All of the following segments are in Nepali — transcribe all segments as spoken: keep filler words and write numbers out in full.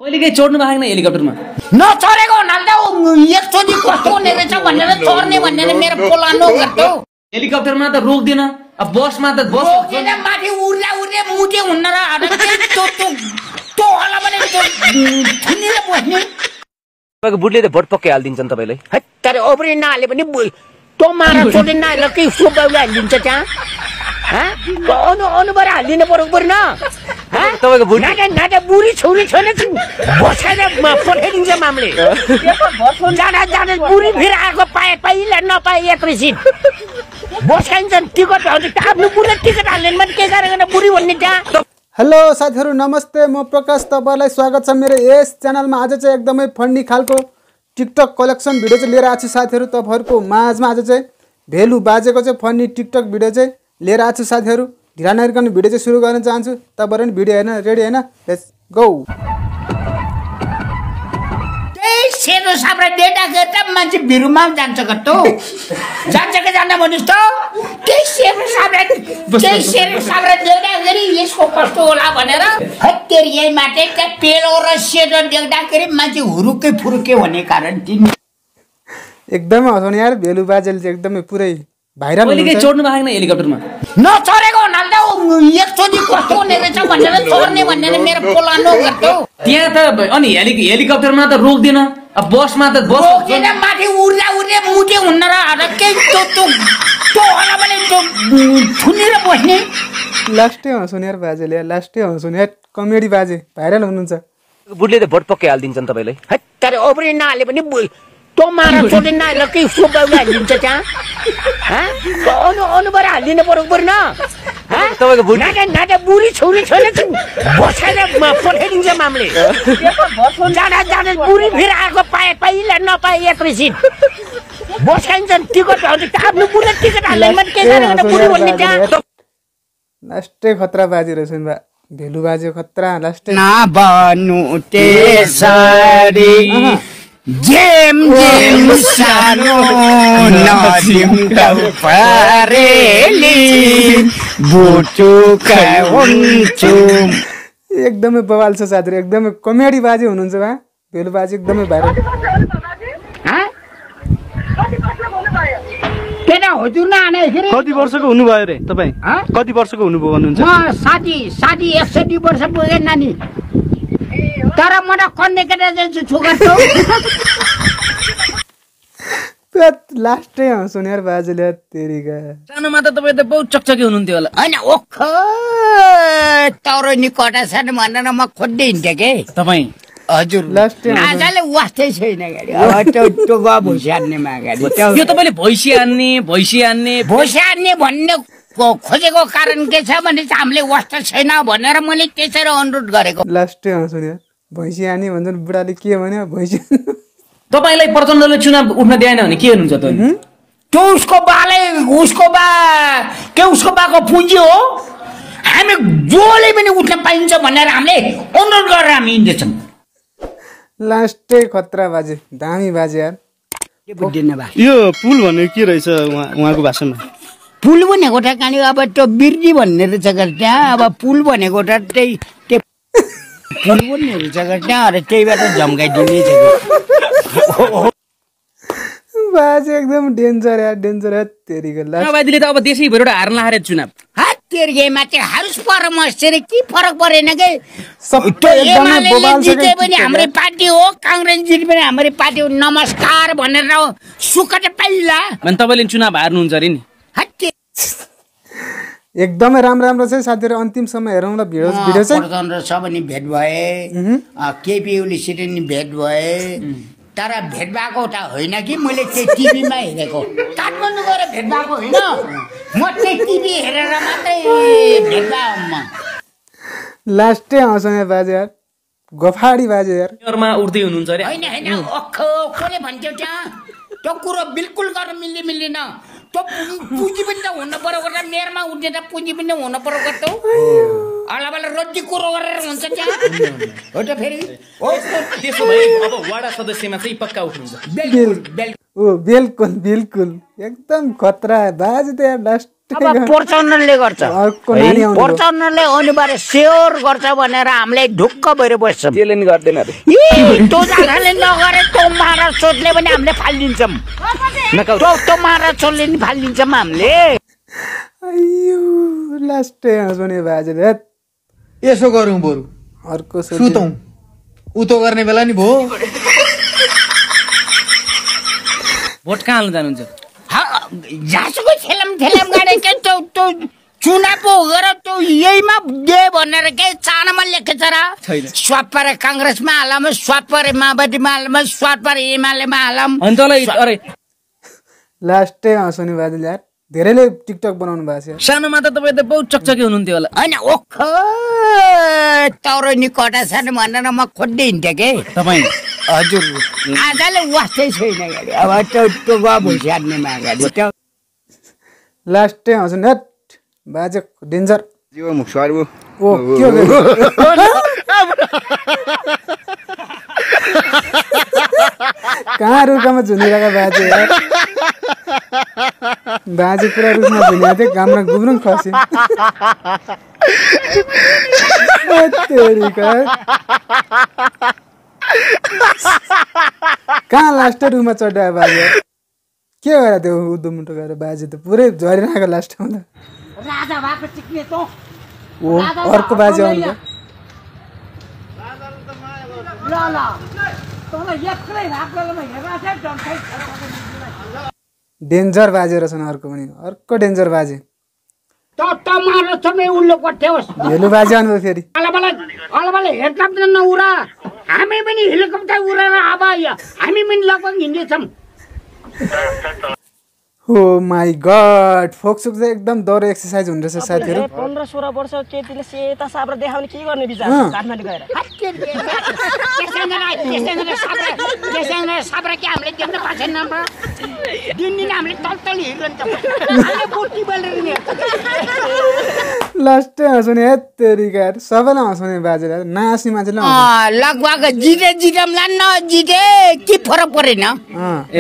कहिलेकै चढ्नु भएको छैन हेलिकप्टरमा नचढेको हुनाले त एकचोटि कस्तो हुने रहेछ भनेर चढ्ने भनेर मेरो पोलानो गर्छौ। हेलिकप्टरमा त रोक्दैन, अब बसमा त बस रोक्दैन, माथि उड्दा उड्दै मुटे हुन्न र अरे त्यो त्यो त्यो होला भने थुनेर बस्ने। तपाईको बुढले त भोट पक्कै हाल्दिन्छन् तपाईलाई। है तर ओभरि नहाले पनि त्यो मारा छोडे नहालेर के उसको बाउले हालिदिन्छ त्यहाँ। अनु अनुबाट हालिदिनु पर्यो परेन। तपाईको बुढी नाटा बुढी छोरी छैन बसाएर पठाइदिन्छ मामले। जाँदा जाँदा बुढी फेरि आएको पाए पहिला नपाए एकैछिन बसाइन्छ टिकट आफ्नो बुढी टिकट हाल्दैन भने के गरेर बुढी भन्ने त्यहाँ। हेलो साथीहरु नमस्ते, म प्रकाश तपाईलाई स्वागत छ मेरो यस च्यानलमा। आज चाहिँ एकदमै फन्नी खालको टिकटक कलेक्सन भिडियो चाहिँ लिएर आएको छु साथीहरु तपाईहरुको माझमा। आज चाहिँ भेलु बाजेको चाहिँ फन्नी टिकटक भिडियो चाहिँ लिएर आएको छु साथीहरु। ढिला नगरिकन भिडियो चाहिँ सुरु गर्न चाहन्छु। तपाईहरु पनि भिडियो हेर्न रेडी हैन? Let's go. सेनो साब्रा डेटा गर्दा मान्छे भिरुमा जान्छ कस्तो जान्छ के जान्न भन्नुस् त। के सेनो साब्रा के सेनो साब्रा डेटा गरी यसको कस्तो होला भनेर हत्तेर यही माटे त पेलो र सेनो देख्दाखेरि मान्छे हुरुकै फुरुके भन्ने कारण तिमी एकदमै हसाउने यार। भेलु बाजेले चाहिँ एकदमै पुरै भाइरल कहिलेकै चढ्नु भएको छैन हेलिकप्टरमा नचढेको हुनाले त एकचोटि कस्तो हुने रहेछ भनेर चढ्ने भनेर मेरो पोलानो गर्छौ। त्यहाँ त अनि हेलि हेलिकप्टरमा त रोक्दैन, अब बसमा त बस रोक्दैन, माथि उड्दा उड्दै मुटे हुन्न र अरे के त्यो त्यो त्यो होला भने थुनेर बस्ने। लास्टै हसाउने यार बाजेले, यार लास्टै हसाउने यार। कमेडी बाजे भाइरल हुनुहुन्छ। बुढले त भोट पक्कै हाल्दिन्छन् तपाईलाई। है तर ओभरि नहाले पनि त्यो मारा छोडे नहालेर के उसको बाउले हालिदिन्छ त्यहाँ। अनु अनुबाट हालिदिनु पर्यो परेन। तपाईको बुढी नाटा नाटा बुढी छोरी छैन बसाएर पठाइदिन्छ मामले। जाँदा जाँदा बुढी फेरि आएको पाए पहिला नपाए एकैछिन बसाइन्छ टिकट आफ्नो बुढी टिकट हाल्दैन भने के गरेर बुढी भन्ने त्यहाँ। लास्टै खतरा बाजे रहेछ नि बा। भेलु बाजे खतरा लास्टै। ना बनु त्यसरी जेम जेम सानो नदिम परेली बुटुका हुन्छु। एकदमै बवाल छ साथीहरु, एकदमै कमेडी बाजे हुनुहुन्छ बा। भेलु बाजे एकदमै भाइरल। केटा हजुर नआने कति वर्षको हुनुभयो रे तपाई? कति वर्षको हुनुभयो भन्नुहुन्छ? म साथी साथी एकसठी वर्ष पुगे नानी, तर मलाई कन्ने केटा चाहिँ छोकर छौ। लास्टै हसाउने यार बाजेले तेरीका। सानोमा त तपाई त बहुत चकचके हुनुहुन्थ्यो होला। हैन ओख तरो नि कटा छैन भनेर म खोज्दै हिँड्थे के तपाई। हजुर लास्टै आजले वास्तै छैन गाडी। अब त्यो त्यो ग भैँसी हान्ने मा गाडी यो तपाईले भैँसी हान्ने भैँसी हान्ने भैँसी हान्ने भन्ने खोजेको कारण के छ भने हामीले वास्ता छैन भनेर मैले त्यसरी अनुरोध गरेको। लास्टै हसाउने यार। भैँसी हान्ने भन्छन् बुढाले के भन्यो भैँसी। तपाईलाई प्रचण्डले चुनाव उठ्न दिएन भने के हुनुहुन्छ त? त्यो उसको बाले उसको बा के उसको बाको पुँजी हो। हामी जोले पनि उठ्न पाइन्छ भनेर हामीले अनुरोध गरेर हामी हिँड्दैछौँ। लास्टै खतरा बाजे, दामी बाजे यार। के बुझ्दैन बा यो पुल भनेको के रहेछ उहाँको भाषामा? पुल भनेको त कहाँनिर अब त्यो बिर्दी भन्ने रहेछ त्यहाँ। अब पुल भनेको त त्यही त्यो पुल भन्ने रहेछ त्यहाँ अरे त्यहीबाट झम्काइदिने छ बाजे एकदम डेन्जर यार, डेन्जर यार तेरीको। माओवादीले त अब देशैभरिबाट हार्न लागे चुनाव। तेर्गेमा चाहिँ हाउस परमस्टर के फरक परेन के। सबै एकदमै बवाल छ। जिते पनि हाम्रै पार्टी हो, कांग्रेस जिते पनि हाम्रै पार्टी हो। नमस्कार भनेर सुख त पाइला भने तपाईले चुनाव हार्नुहुन्छ रे नि। एकदमै राम्रो राम्रो छ साथीहरु। अन्तिम समय हेरौँ ल भिडियो भिडियो चाहिँ। प्रचण्ड सब नि भेट भए, केपी ओली सिट नि भेट भए। तर भेट भएको त होइन कि मैले चाहिँ टिभीमा हेरेको। काठमाडौँ गएर भेट भएको होइन, म चाहिँ टिभी हेरेर मात्रै भेट भएको। लास्टै हसाउने बाजे यार, गफाडी बाजे यार। मा उड्दै हुनुहुन्छ रे? हैन हैन अख कोले भन्छौ त्यहाँ त्यो कुरो बिल्कुल गर्न मिल्ने मिल्दैन। त्यो पुँजी पनि त हुन पर्यो गर्दा मेरमा उठ्ने त पुँजी पनि हुन पर्यो गर्छौ। अलाबला रोटी कुरो गरेर हुन्छ त्यहाँ हो त फेरि। हो त्यसो भए अब वडा सदस्यमा चाहिँ पक्का उठ्नुहुन्छ? बिल्कुल बिल्कुल ओ बिल्कुल बिल्कुल एकदम खतरा बाजे त यार। लास्ट अब पर्चाउनले गर्छ पर्चाउनले अनिवार्य स्योर गर्छ भनेर हामीले ढुक्क भएर बस्छौँ त्यसले नि गर्दैन रे त्यो जनाले नगरे त्यो महाराज सोधले पनि हामीले फालिदिन्छौँ त्यो महाराज सोधले नि फालिदिन्छौँ हामीले अಯ್यो लास्टै हाँस्ने बाजे यसो गरौँ बरु अर्को सुतौँ उतो गर्ने बेला नि भो भोट कहाँ हाल्नु जानुहुन्छ झाँसुको थेलम थेलम गरेको त्यो त्यो चुनाव गएर त्यो यहीमा दे भनेर के चानामा लेखेछ र स्वाद परे काङ्ग्रेसमा हालौँ स्वाद परे माओवादीमा हालौँ स्वाद परे एमालेमा हालौँ अनि तँलाई अरे लास्टै हाँस्ने बाजे यार धेरैले टिकटक बनाउनु भएको छ सानोमा त तपाईँ त बहुत चकचके हुनुहुन्थ्यो होला होइन ओख तौरो नि कटा छ भनेर म खोज्दै हिँड्थेँ के तपाईँ हजुर आजले वास्तै छैन गाडी अब त्यो त्यो गयो भइसक्नेमा अगाडि त्यो लास्टै हाँस्ने हट बाजे डेन्जर जीव मुख सवार वो ओ के हो कहाँ रुखमा झुनिरहेको बाजे यार बाजे पुरा रुखमा झुनिएको थियो घाममा गुब्रुङ खस्यो कहाँ लास्ट रुखमा चढायो बाजे के भएर त्यो उद्धो मुटो गएर बाजे त पुरै झरिरहेको लास्टमा त राजा भएको सिक्ने त ओ अर्को बाजे आउनु ल ल तँलाई एक्लै राख्दैमा हेर्न चाहिँ डन्ठै डेन्जर बाजे रहेछन् अर्को पनि अर्को डेन्जर बाजे त त मार समय उल्लो कोठ्याउस भेलु बाजे आउनुभयो फेरि अलबले अलबले हेलिकप्टर नउरा हामी पनि हेलिकप्टर उडेर अब हामी पनि लगभग हिँड्दैछौँ हो माई गड फोक सुक चाहिँ एकदम डर एक्सर्साइज हुँदो रहेछ साथीहरू पन्ध्र सोह्र वर्ष केटीले सेता साब्रा देखाउने के गर्ने विचार काठमाडौँ गएर साब्रा के हामीले देख्न पाएको छैन दिनदिन हामीले तल तल हिँड्छौँ लास्टै हाँस्ने हेत्तेरिका सबैलाई हाँस्ने बाजे नाच्ने मान्छेले लगभग जिते जितमला नजिते के फरक परेन ए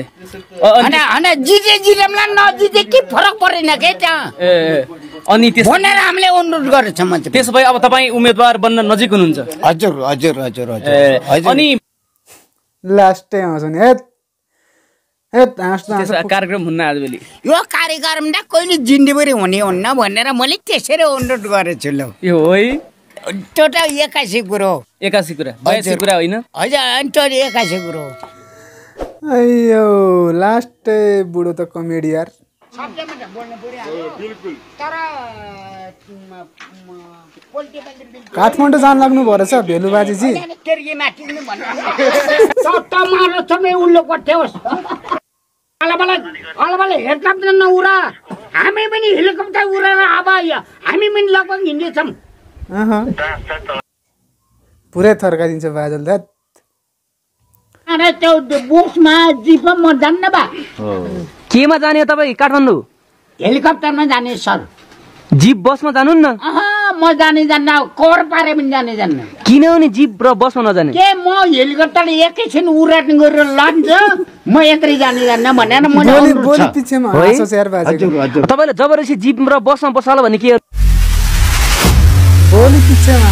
जिते जितमला नजिते के फरक परेन के त्यहाँ अनि भनेर हामीले अनुरोध गरेछौँ त्यसो भए अब तपाईँ उम्मेदवार बन्न नजिक हुनुहुन्छ हजुर हजुर हजुर हजुर अनि लास्टै हाँस्ने हेत हेत हाँस्दा कार्यक्रम हुन्न आजभोलि यो कार्यक्रम त कहिले जिन्दगीभरि हुने हुन्न भनेर मैले त्यसरी अनुरोध गरेछु ल यो हो है त्यो त एक्कासी कुरो एकासी कुरा बयासी कुरा होइन हजुर त्यो एक्कासी कुरो अಯ್यो लास्टै बुढो त कमेडी यार काठमाडौँ जान लाग्नु भएर छ भेलु बाजेजी उल्लो कोठ्याउस अलबले अलबले हेलिकप्टर नउरा हामी पनि हेलिकप्टर उडेर अब हामी पनि लगभग हिँड्दैछौँ पुरै थर्काइदिन्छ बाजल दात अरे त्यो बसमा जिपमा म जान्न बा केमा जाने तपाईँ काठमाडौँ हेलिकप्टरमा जाने सर जिप बसमा जानु न म जाने जान्न कर पारे पनि जाने जान्न किन नि जिप र बसमा नजाने के म हेलिकप्टर एकैछिन उडान गरेर लान्छ म एक्लै जाने जान्न भनेर म बोली पिछेमा हाँसोस् यार बाजे तपाईले जबरजस्ती जिप र बसमा बसाल भने के बोली पिछेमा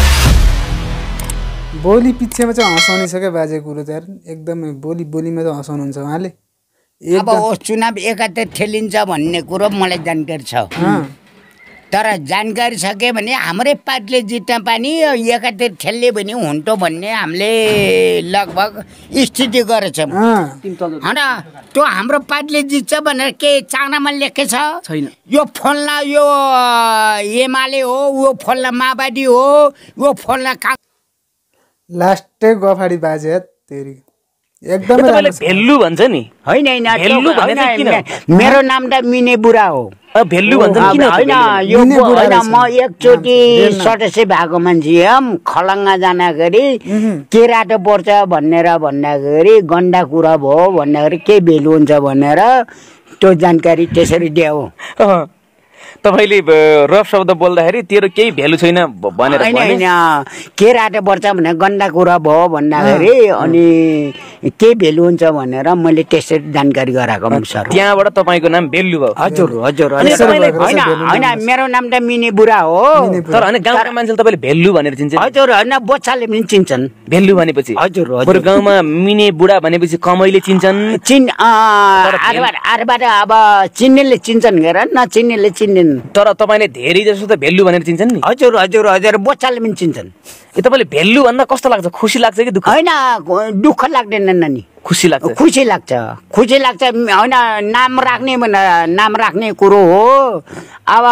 बोली पिछेमा चाहिँ हँसाउने छ क्या बाजे कुरो त यार एकदमै बोली बोलीमा त हँसाउनुहुन्छ उहाँले अब ओ चुनाव एकातिर ठेलिन्छ भन्ने कुरो मलाई जानकारी छ तर जानकारी छ के भने हाम्रै पार्टीले जित्न पानी एकातिर ठेल्ले भने हुन्थ्यो भन्ने हामीले लगभग स्थिति गरेछौँ होइन त्यो हाम्रो पार्टीले जित्छ भनेर के चानामा लेखेछ छैन यो फल्ना यो एमाले हो यो फल्ना माओवादी हो यो फल्ना लास्टै गफाडी बाजे तेरी एकदमै भेल्लु भन्छ नि होइन मेरो नाम त मिने बुढा हो भेल्लु भन्छ किन होइन यो होइन म एकचोटि सदस्य भएको मान्छे हम खलङ्गा जाँदाखेरि के रातो पर्छ भनेर भन्दाखेरि गन्डा कुरा भयो भन्दाखेरि के भेल्यु हुन्छ भनेर त्यो जानकारी त्यसरी दियो तपाईले रफ शब्द बोल्दाखेरि तेरो केही भ्यालु छैन भनेर होइन भने होइन के राटे पर्छ भने गन्दा कुरा भयो भन्दाखेरि अनि के भेल्यु हुन्छ भनेर मैले त्यसरी जानकारी गराएको हुँ सर। त्यहाँबाट तपाईँको नाम भेल्यु भयो। हजुर हजुर अनि हजुर। तपाईँले- होइन होइन मेरो नाम त मिनी बुढा हो। तर होइन गाउँका मान्छेले तपाईँले भेल्यु भनेर चिन्छ। हजुर होइन बोच्चाले पनि चिन्छन् भेल्यु भनेपछि हजुर बरु गाउँमा मिने बुढा भनेपछि कमैले चिन्छन्। चिन् आरबाट आरबाट अब चिन्नेले चिन्छन् हेर नचिन्नेले चिन्दैन। तर तपाईँले धेरै जसो त भेल्यु भनेर चिन्छन् नि। हजुर हजुर हजुर बोच्चाले पनि चिन्छन्। ए तपाईँले भेल्यु भन्दा कस्तो लाग्छ? खुसी लाग्छ कि दुःख? होइन दुःख लाग्दैन नानी, खुसी लाग्छ। खुसी लाग्छ खुसी लाग्छ होइन नाम राख्ने भने नाम राख्ने कुरो हो। अब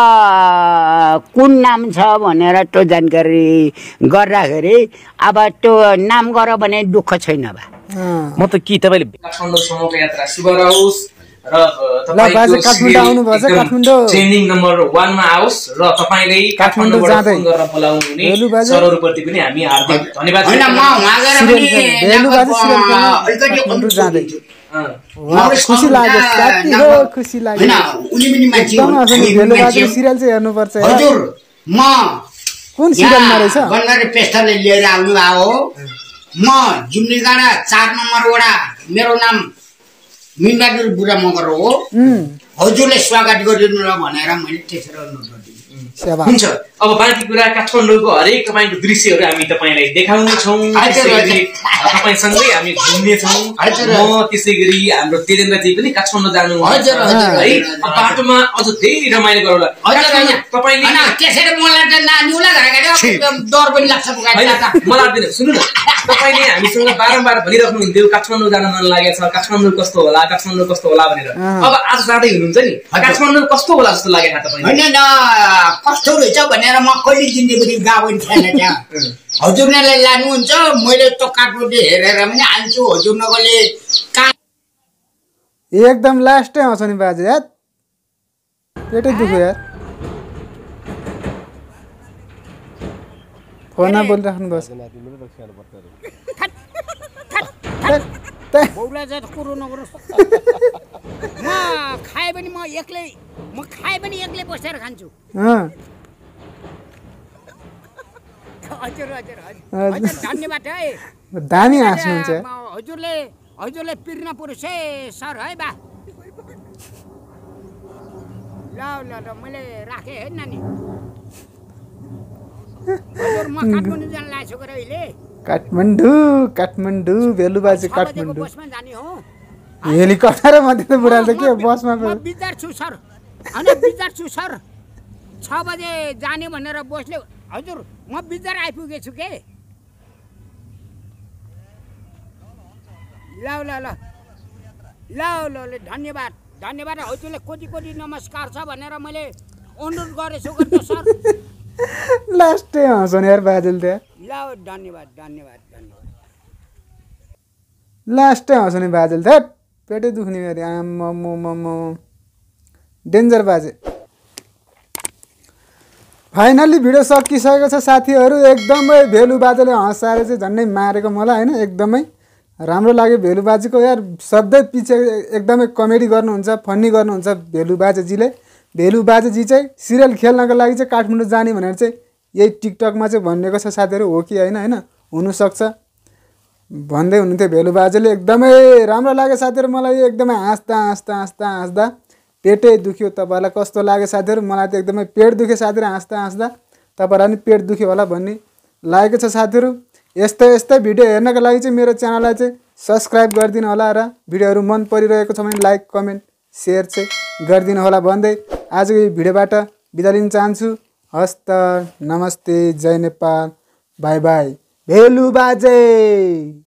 कुन नाम छ भनेर त्यो जानकारी गर्दाखेरि अब त्यो नाम गर भने दुःख छैन बा। म त के तपाईँले काठमाडौँसम्मको यात्रा शुभ रहोस् र ल बाजे काठमाडौँ आउनुपर्छ। काठमाडौँ ट्रेनिङ नम्बर वानमा आओस् र तपाईँले काठमाडौँ काठमाडौँबाट जाँदै फोन गरेर बोलाउनु हुने भेलु बाजे सरहरूप्रति पनि हामी हार्दिक धन्यवाद होइन म वहाँ गएर सिरियल पनि खेल्ने भेलु बाजे सिरियल खेल्ने अलिकति काठमाडौँ जाँदै अँ। वाह, खुसी लाग्यो साथी हो खुसी लाग्यो होइन उनी पनि मान्छे एकदम हुन्, असली हामी भेलु पनि बाजे मान्छे सिरियल चाहिँ हेर्नुपर्छ हुन्। यार। हजुर म कुन सिरियलमा रहेछ? गन्गारे पेस्टरले लिएर आउनु भएको हो। म जुम्लीगाडा चार नम्बर वडा मेरो नाम मिनबहादुर बुढा मगर हो। हजुरले स्वागत गरिदिनु र भनेर मैले त्यसरी अनुरोध गरिदिएँ। सेवा हुन्छ। अब बाँकी कुरा काठमाडौँको हरेक तपाईँको दृश्यहरू हामी तपाईँलाई देखाउने छौँ। हजुर, त्यसै गरी तपाईँसँगै हामी घुम्ने छौँ। हजुर। म त्यसै गरी हाम्रो तेजेन्द्रजी पनि काठमाडौँ जानु हजुर, हजुर, है। हजुर, अब बाटोमा अझ धेरै रमाइलो गरौँला। हजुर होइन तपाईँले होइन, त्यसरी मलाई त नानीलाई घाँकेर एकदम डर पनि लाग्छ होइन मलाई दिनु सुन्नु न, तपाईँले हामीसँग बारम्बार भनिराख्नु हुन्थ्यो काठमाडौँ जान मन लागेको छ, काठमाडौँ कस्तो होला काठमाडौँ कस्तो होला भनेर। अब आज जाँदै हुनुहुन्छ नि, काठमाडौँ कस्तो होला जस्तो लागेको छ तपाईँलाई? होइन कस्तो रहेछ भनेर म कहिले जिन्दगी गएको पनि थिएन त्यहाँ। हजुरले लानुहुन्छ मैले त काठमाडौँ हेरेर पनि आन्छु। हजुर नगरले कहाँ एकदम लास्टै आउँछ नि बाजे यार, पेटै दुख्यो यार। फोनमा बोलिराख्नु बस। बौला जात कुरो नगरोस्। म खाए पनि म एक्लै म खाए पनि एक्लै बसेर खान्छु। हजुर हजुर हजुर हजुर धन्यवाद है। दामी हाँस्नुहुन्छ यार। हजुरले हजुरले पिर्न पुरुष है सर है बा। ल ल ल मैले राखेँ है नानी। हजुर म काठमाडौँ जान लागेको छु अहिले। काठमाडौँ काठमाडौँ भेलु बाजे काठमाडौँ बसमा जाने हो। हेलिकप्टर मात्रै त बुढाले त के बसमा म बिजार छु सर। होइन बिजार छु सर। छ बजे जाने भनेर बसले हजुर म बिजार आइपुगेछु के। ल ल ल ल ल ल धन्यवाद धन्यवाद। हजुरले कोटी कोटी नमस्कार छ भनेर मैले अनुरोध गरेछु गर्छु सर। लास्टै हँसाउने यार बाजेले त्यहाँ। ल धन्यवाद धन्यवाद धन्यवाद। लास्टै हँसाउने बाजेले त्यहाँ पेटै दुख्ने अरे आम्म डेन्जर बाजे। फाइनल्ली भिडियो सकिसकेको छ साथीहरू। एकदमै भेलु बाजेले हँसाएर चाहिँ झन्डै मारेको मलाई होइन। एकदमै राम्रो लाग्यो भेलु बाजेको यार। सधैँ पछि एकदमै कमेडी गर्नुहुन्छ, फन्नी गर्नुहुन्छ भेलु बाजेजीले। भेलु बाजेजी चाहिँ सिरियल खेल्नको लागि चाहिँ काठमाडौँ जाने भनेर चाहिँ यही टिकटकमा चाहिँ भनिएको छ साथीहरू। हो कि होइन होइन हुनसक्छ भन्दै हुनुहुन्थ्यो भेलु बाजेले। एकदमै राम्रो लाग्यो साथीहरू मलाई। एकदमै हाँस्दा हाँस्दा हाँस्दा हाँस्दा पेटै दुख्यो। तपाईँलाई कस्तो लाग्यो साथीहरू? मलाई त एकदमै पेट दुख्यो साथीहरू हाँस्दा हाँस्दा। तपाईँलाई पनि पेट दुख्यो होला भन्ने लागेको छ साथीहरू। यस्तै यस्तै भिडियो हेर्नको लागि चाहिँ मेरो च्यानललाई चाहिँ सब्सक्राइब गरिदिनु होला र भिडियोहरू मन परिरहेको छ भने लाइक कमेन्ट सेयर चाहिँ गरिदिनु होला भन्दै आजको यो भिडियोबाट बिदा लिन चाहन्छु। हस् त नमस्ते, जय नेपाल, बाई बाई। भेलु बाजे।